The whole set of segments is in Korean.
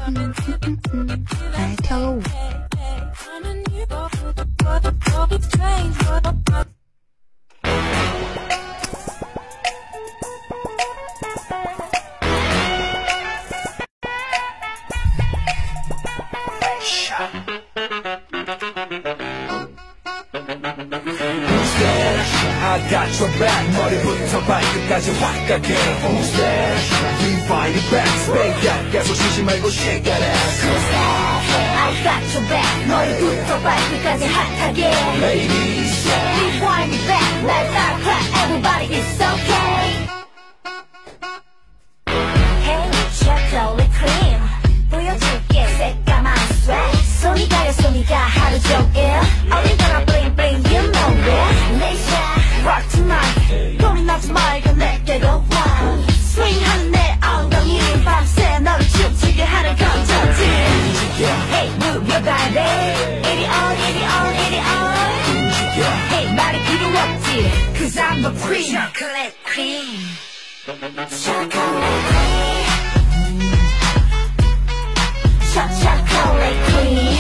来跳个舞。 I got your back 머리부터 발끝까지 확하게 Rewind it back Spake that 계속 쉬지 말고 shake that ass I got your back 머리부터 발끝까지 핫하게 Ladies Rewind it back 날 따라 clap everybody it's okay Hey chocolate cream 보여줄게 새까만 sweat 손이 가려 손이 가 하루 종일 어린거나 bling bling you know it 내 shot rock tonight 고리 나지 말고 내게로 와 swing하는 내 엉덩이 밤새 너를 춤추게 하는 건전지 Hey move your body 이리 on 이리 on 이리 on Hey 말이 필요 없지 Cause I'm the queen Chocolate queen Chocolate queen Chocolate queen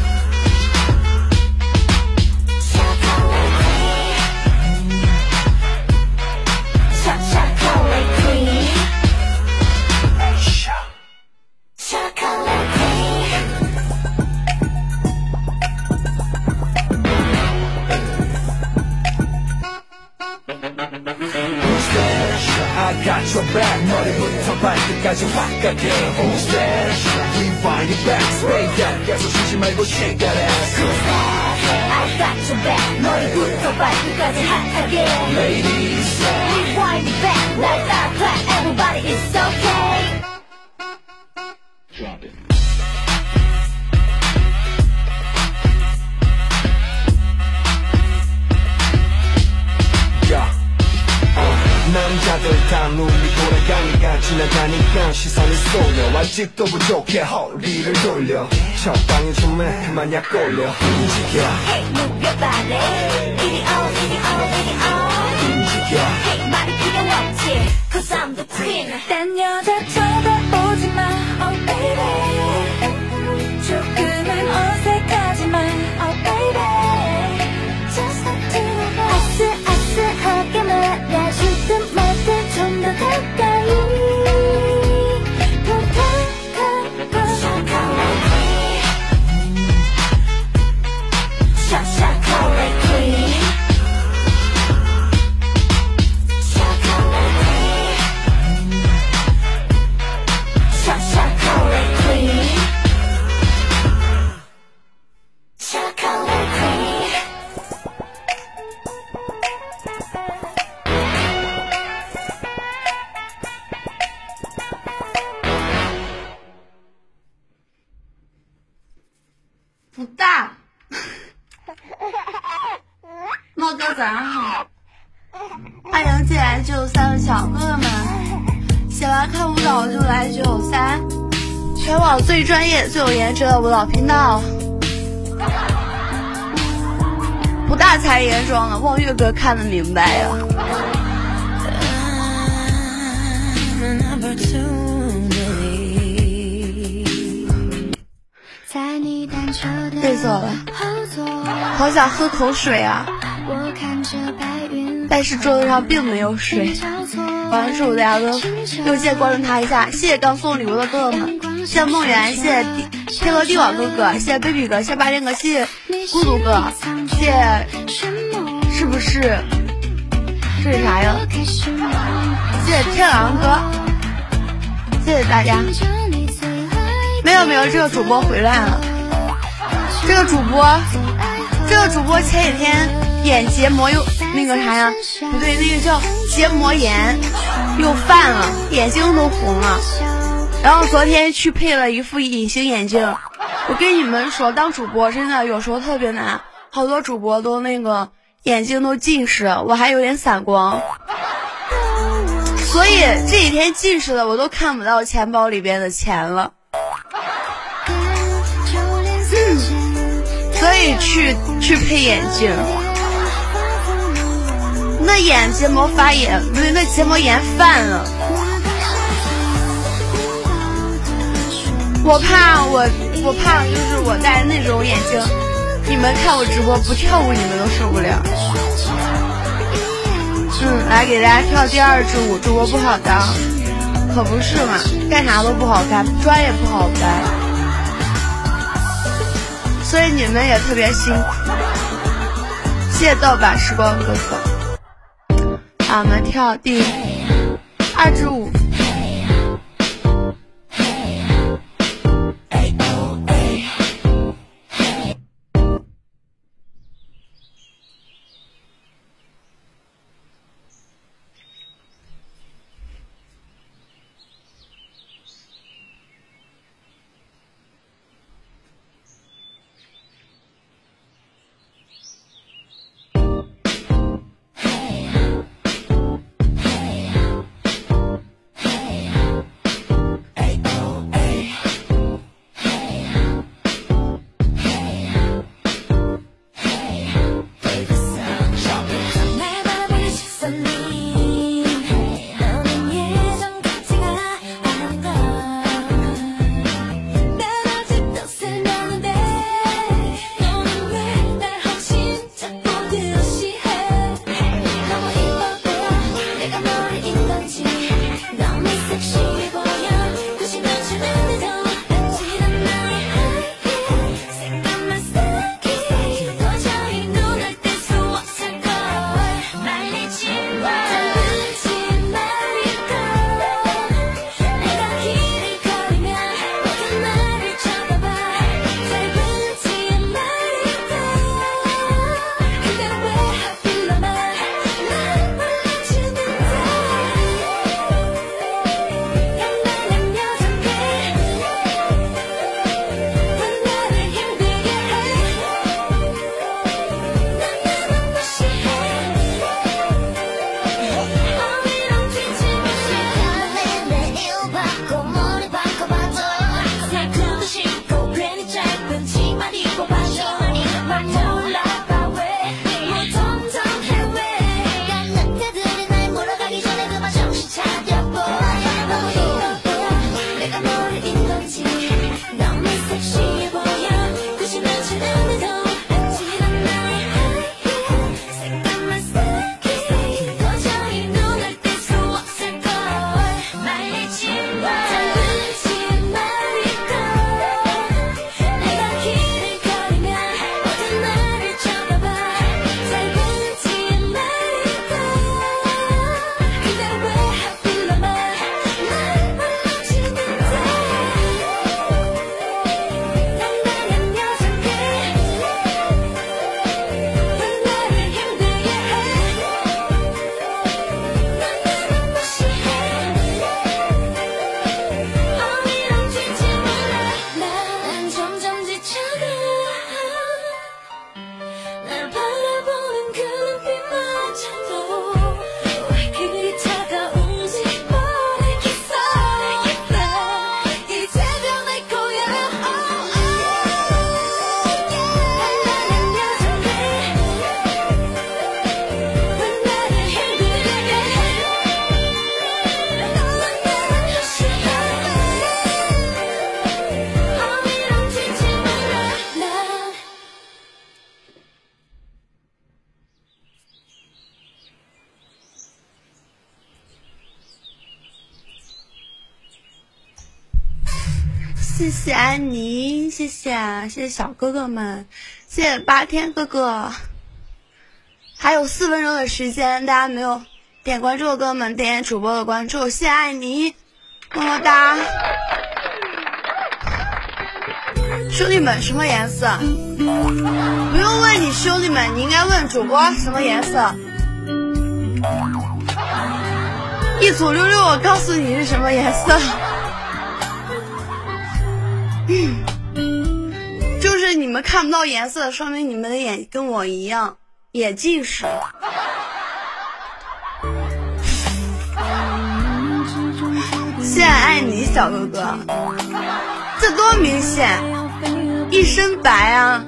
I got your back 머리부터 발끝까지 확하게 Rewind it back Spake that 계속 쉬지 말고 shake that ass I got your back 머리부터 발끝까지 핫하게 Ladies Rewind it back 날 따라 clap everybody it's okay Drop it 남자들 다 눈이 돌아가니까 지나가니까 시선이 쏠려 아직도 부족해 허리를 돌려 적당히 좀 해 그만 약 올려 움직여 Hey move your body 이리 on 이리 on 이리 on 움직여 Hey 말이 필요 없지 Cause I'm the queen 딴 여자 쳐다보지 마 Oh baby 조금은 어색하지만 Oh baby Just like to 아슬아슬하게 말해주든 말든 좀 더 가까이 더 다가가 Chocolate queen Chocolate queen Chocolate queen Chocolate queen 不大。猫哥早上好，欢迎进来993的小哥哥们，喜欢看舞蹈就来993，全网最专业、最有颜值的舞蹈频道。不大才颜妆了，望月哥看得明白呀。累死我了，好想喝口水啊！但是桌子上并没有水。晚上祝大家都右键关注他一下，谢谢刚送礼物的哥哥们，谢谢梦圆，谢谢天罗地网哥哥，谢谢 baby 哥，谢谢八天哥，谢谢孤独哥，谢谢是不是这是啥呀？谢谢天狼哥，谢谢大家。没有，这个主播回来了。这个主播前几天眼结膜又那个啥呀？不对，那个叫结膜炎，又犯了，眼睛都红了。然后昨天去配了一副隐形眼镜。我跟你们说，当主播真的有时候特别难，好多主播都那个眼睛都近视，我还有点散光。所以这几天近视的我都看不到钱包里边的钱了。所以去配眼镜，那眼结膜发炎，不对，那结膜炎犯了。 我怕就是我戴那种眼镜，你们看我直播不跳舞，你们都受不了。来给大家跳第二支舞，主播不好当，可不是嘛，干啥都不好干，妆也不好掰，所以你们也特别辛苦。谢谢盗版时光哥哥。好，我们跳第二支舞。谢谢安妮，谢谢小哥哥们，谢谢8天哥哥。还有4分钟的时间，大家没有点关注的哥哥们点主播的关注，谢谢爱你，么么哒。兄弟们什么颜色？不用问你兄弟们，你应该问主播什么颜色。一组66，我告诉你是什么颜色。就是你们看不到颜色，说明你们的眼跟我一样，也近视。谢谢爱你小哥哥，这多明显，一身白啊！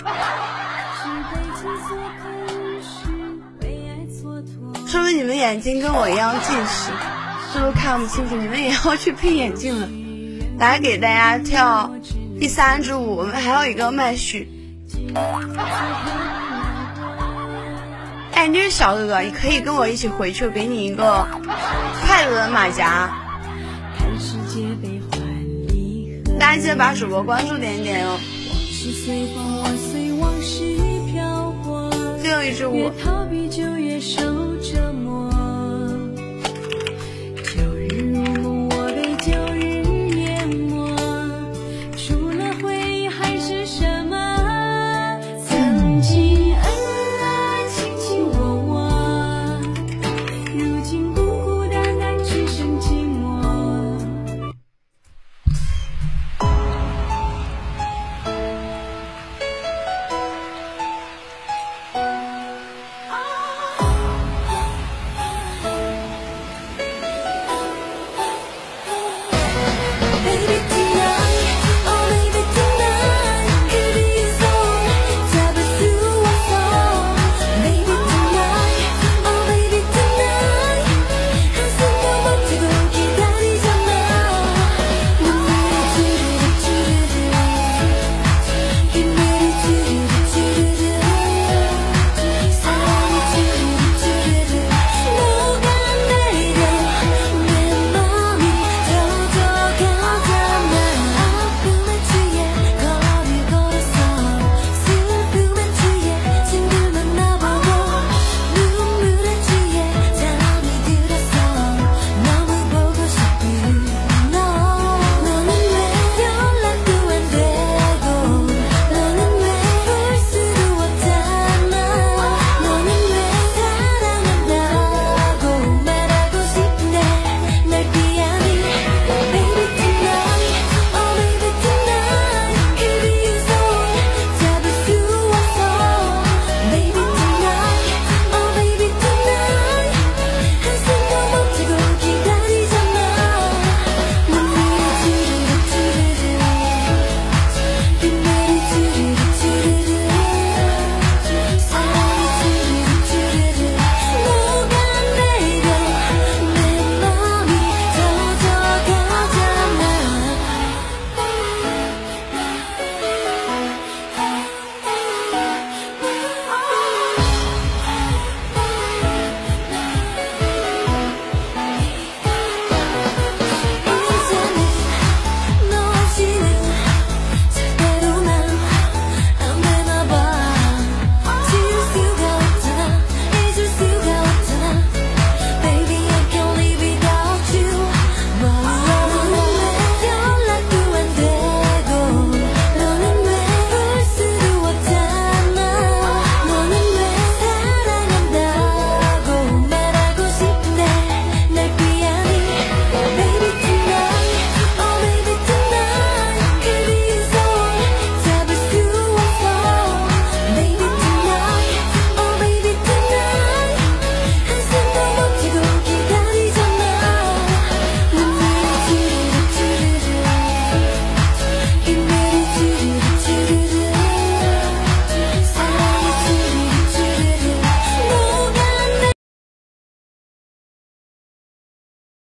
说明你们眼睛跟我一样近视，是不是看不清楚？你们也要去配眼镜了。 来给大家跳第3支舞，我们还有一个麦序。哎，你是小哥哥，你可以跟我一起回去，给你一个快乐的马甲。大家记得把主播关注点点哦。最后一支舞。